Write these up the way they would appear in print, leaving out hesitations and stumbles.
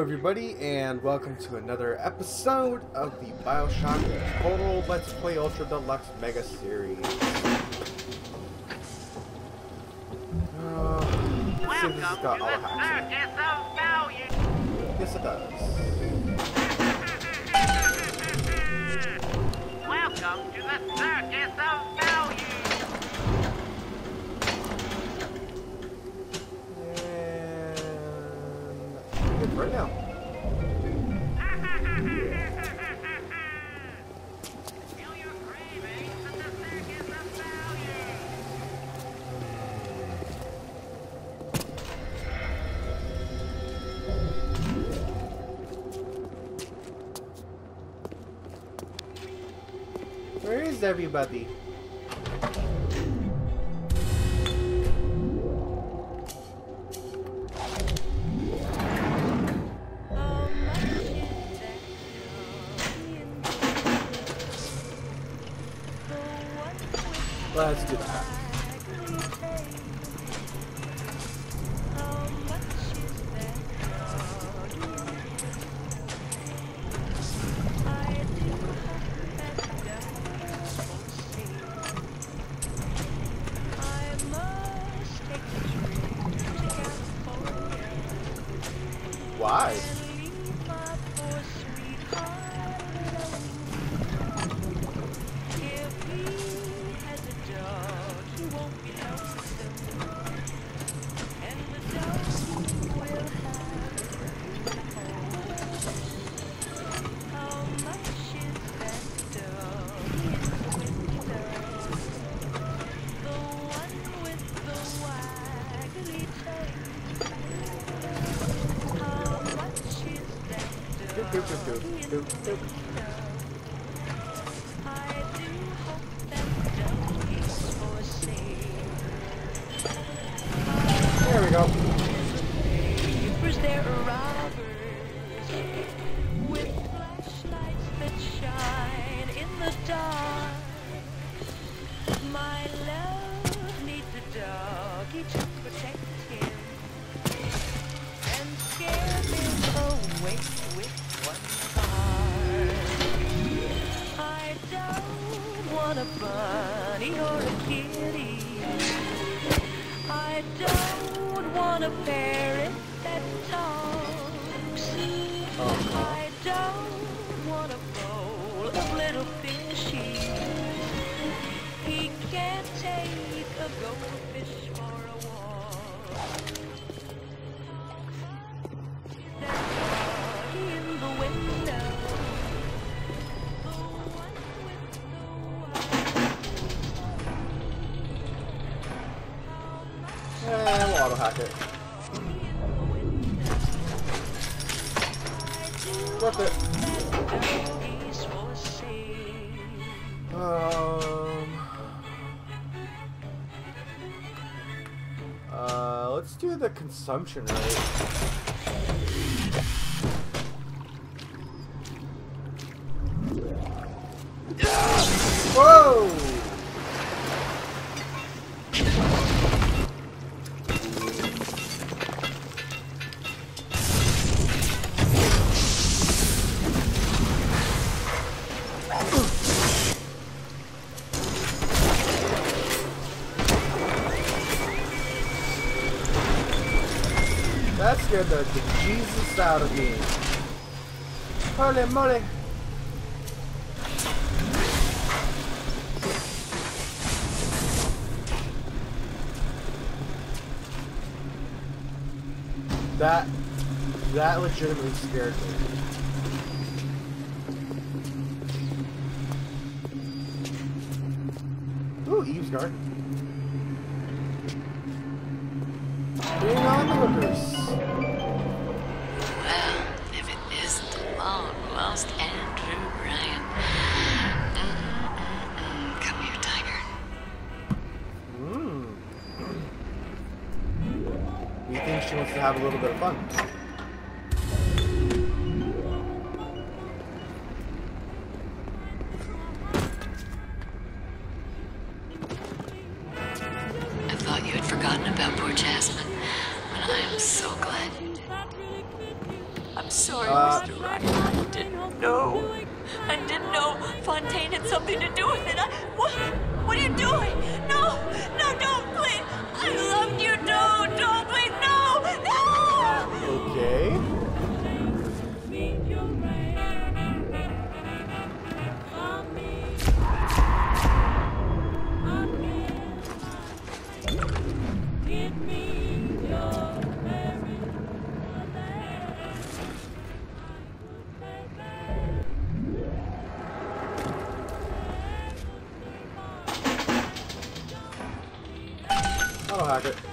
everybody, and welcome to another episode of the Bioshock Total Let's Play Ultra Deluxe Mega Series. See if this has got all the hacks in it. Yes, it does. Welcome to the Circus of Value! And good right now. Feel your cravings at the Circus of Value! Where is everybody? Let's do that. Why? There we go. Was there robbers with flashlights that shine in the dark? My love needs a doggy to protect him and scare him away with one heart. I don't want a bunny or a kitty. I don't want a parrot that talks. I don't want a bowl of little fishies. He can't take a goldfish for a walk. That doggy in the window. The one with the We'll auto hack it. Worth it. Let's do the consumption rate. Whoa! That scared the Jesus out of me. Holy moly. That legitimately scared me. Ooh, Eve's Garden. Bring on the hookers. Well, if it isn't the long-lost Andrew Ryan. Come here, Tiger. We think she wants to have a little bit of fun. I thought you had forgotten about poor Jasmine, but I am so glad you did. I'm I didn't know Fontaine had something to do with it. What are you doing? No, don't, please. I loved you, don't, please, no. Okay. I'll hack it.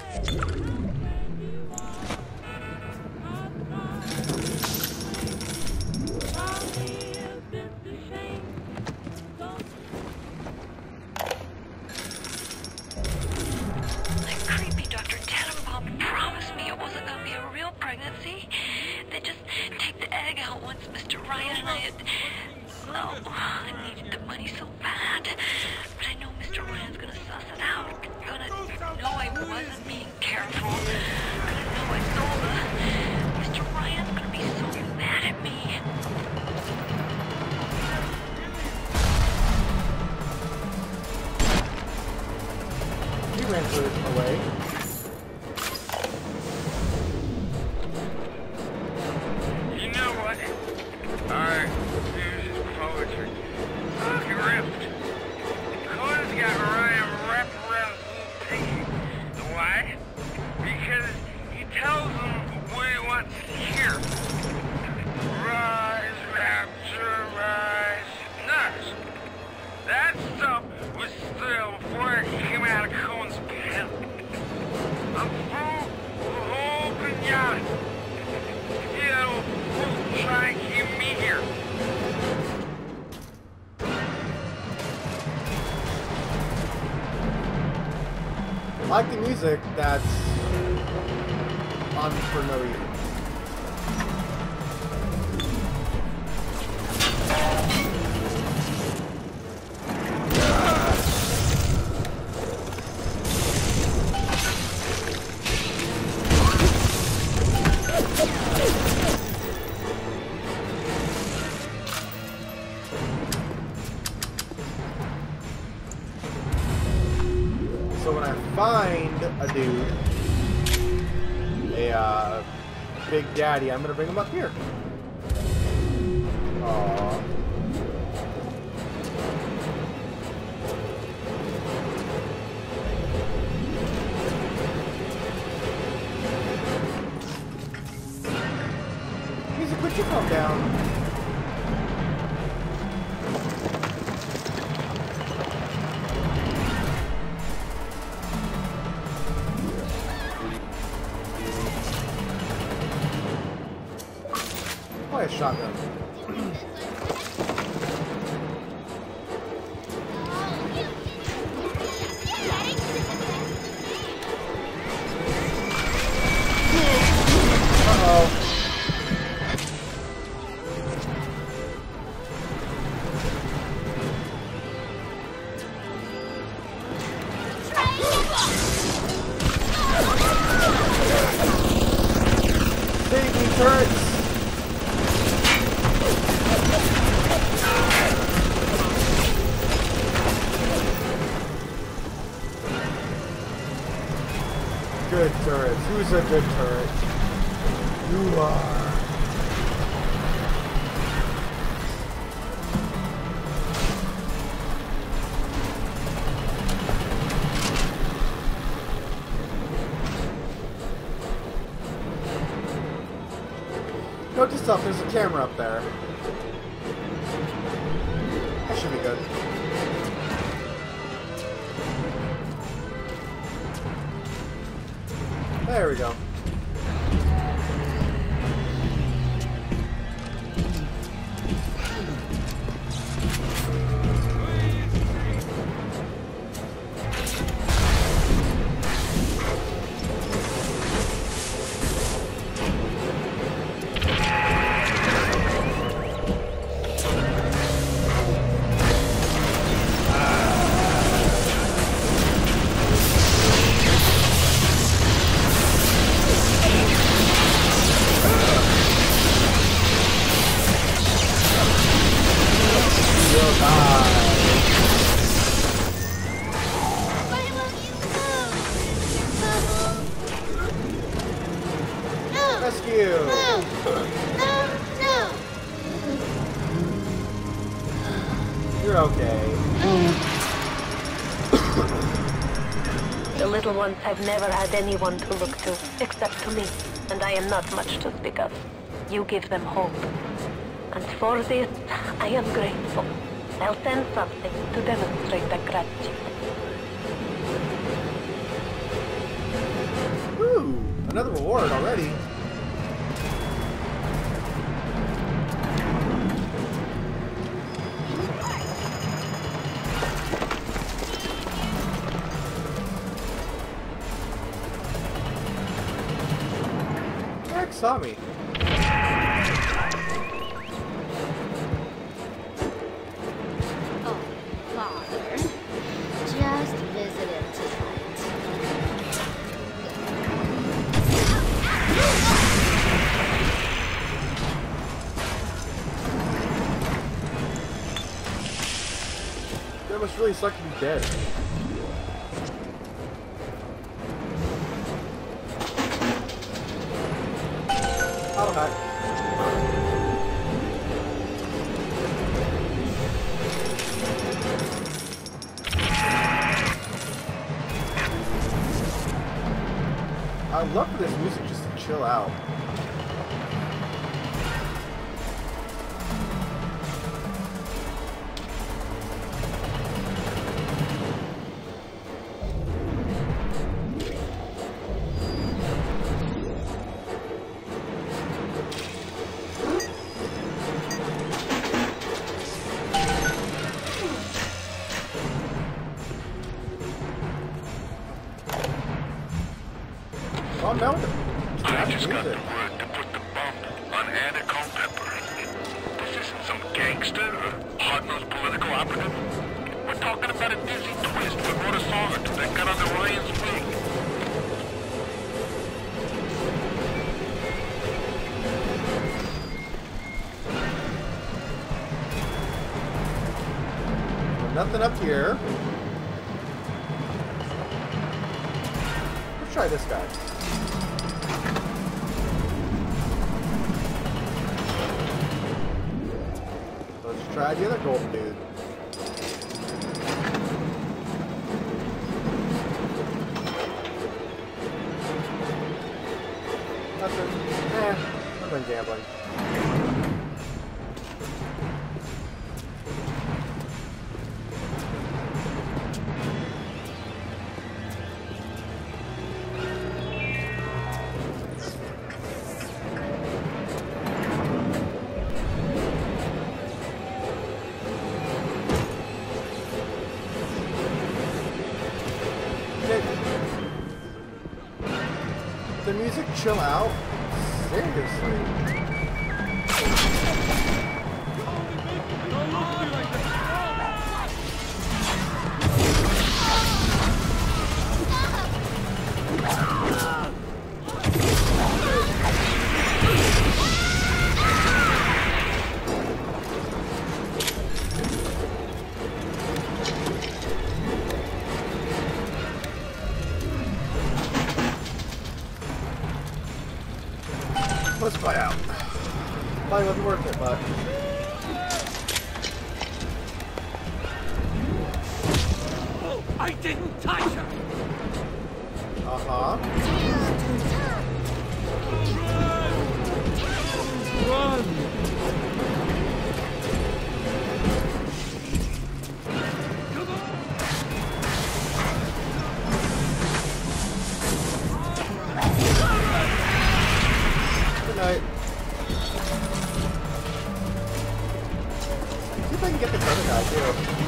That creepy Dr. Tannenbaum promised me it wasn't going to be a real pregnancy. They just take the egg out once Mr. Ryan and I had... Oh, I needed the money so bad. But I know Mr. Ryan's going to suss it out. Gonna know I wasn't being careful. Gonna know I stole the... Mr. Ryan's going to be so mad at me. He ran away. You know what? Our news is poetry. Fucking ripped. Cohen's got Ryan wrapped around his little piggy. Why? Because he tells him what he wants to hear. Rise, rapture, rise. Nuts. That stuff was still before it came out of Cohen's pen. I'm through the whole pinata. He'll try and keep me here. I like the music that's on for no reason. So when I find a dude, a Big Daddy, I'm gonna bring him up here. Aww. Music, would you calm down? Probably a shotgun. Uh-oh. Save me, turrets! Good turret. Who's a good turret? You are. Note to self, there's a camera up there. That should be good. There we go. Why won't you move? No! Rescue! No! No! No! You're okay. The little ones have never had anyone to look to, except to me, and I am not much to speak of. You give them hope. And for this, I am grateful. I'll send something to demonstrate that gratitude. Woo! Another reward already. Rex saw me. Oh, Father. Just visited tonight. That must really suck to be dead. Oh, hi. I'd love for this music just to chill out. Calm down. I just got the word to put the bump on Anna Culpepper. This isn't some gangster or hard-nosed political operative. We're talking about a dizzy twist with Rhoda Sargent that got under Ryan's wing. Nothing up here. Let's try this guy. Let's try the other golden dude. Nothing. Nothing gambling. The music chill out? Seriously. Let's fly out. Probably wasn't worth it, but... Oh, I didn't touch her! Uh-huh. Run! Good night. See if I can get this other guy, too.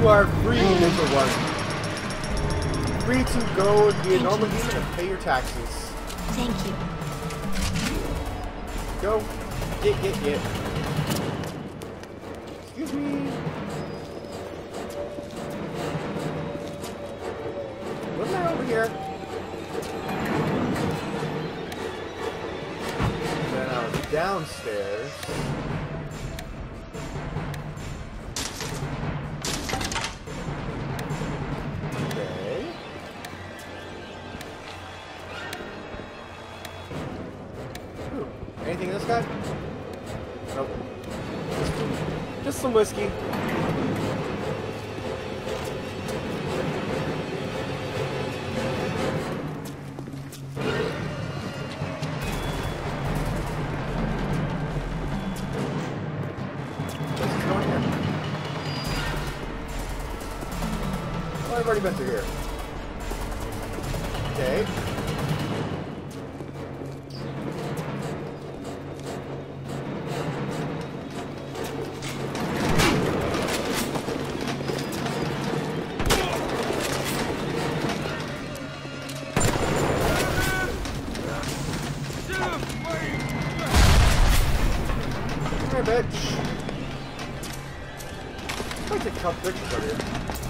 You are free, little one. Free to go and be a normal human and pay your taxes. Thank you. Go. Get. Excuse me. Wasn't I over here? Then I was downstairs. Okay. Ooh, anything in this guy? Nope. Just some whiskey. I've already been through here. Okay. Come here, bitch. I'd like to cut pictures over here.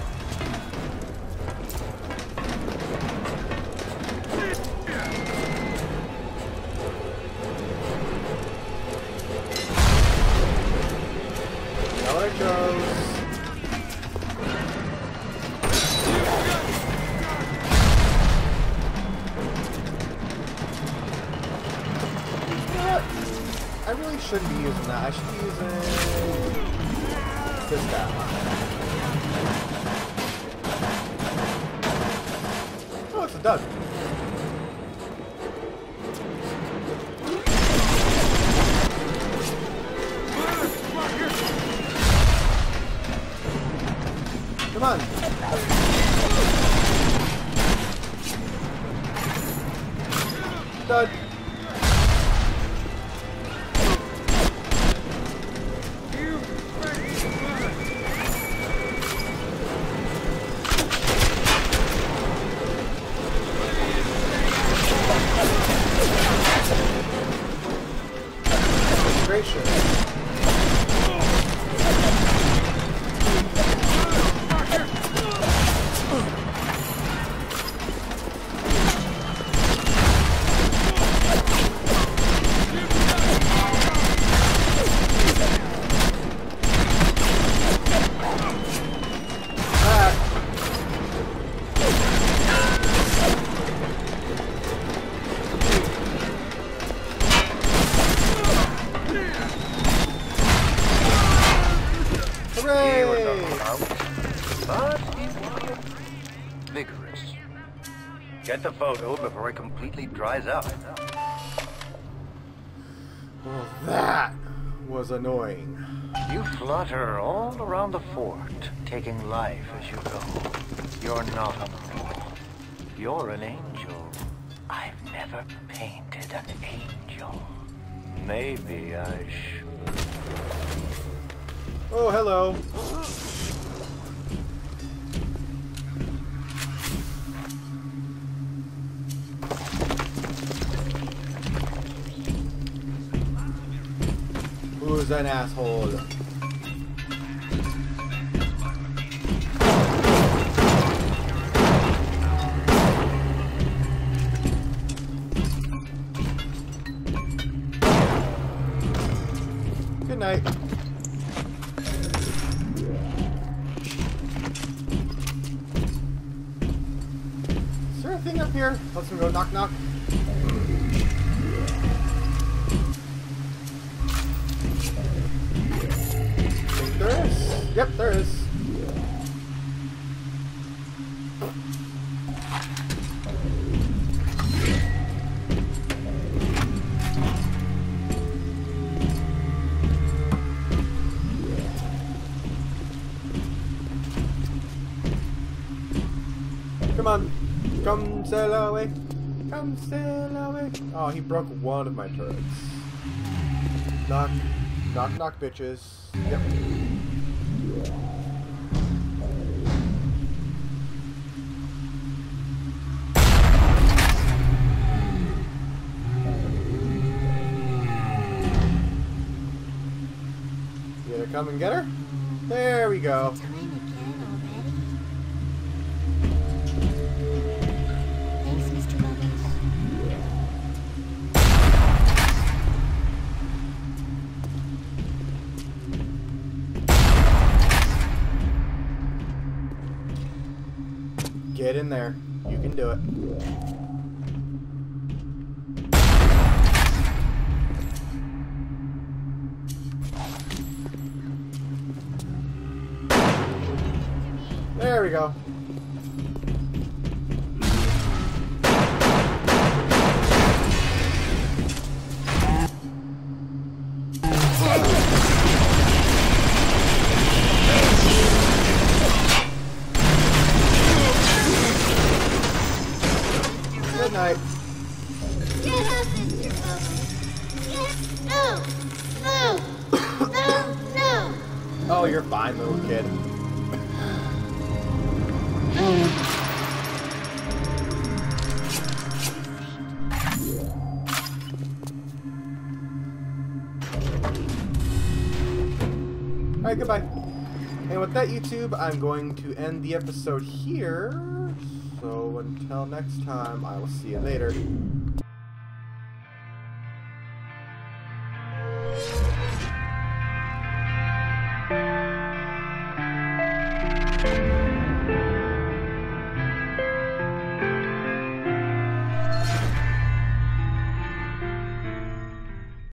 I really shouldn't be using that. I should be using this guy. Oh, it's a dud. Come on. Dud. Vigorous. Get the photo before it completely dries out. Well, that was annoying. You flutter all around the fort, taking life as you go. You're not a mortal. You're an angel. I've never painted an angel. Maybe I should. Oh, hello. Who's an asshole? Good night. Is there a thing up here? Let's go knock knock. There is. Yep, there is. Come on. Come sail away. Come sail away. Oh, he broke one of my turrets. Knock. Knock, knock, bitches. Yep. come and get her? There we go. Time again already? Thanks, Mr. Bubbles. Get in there. You can do it. There we go. Good night. Get up, Mr. Bubbles. Get no, no, no, no. Oh, you're fine, little kid. Alright, goodbye. And with that, YouTube, I'm going to end the episode here. So until next time, I will see you later.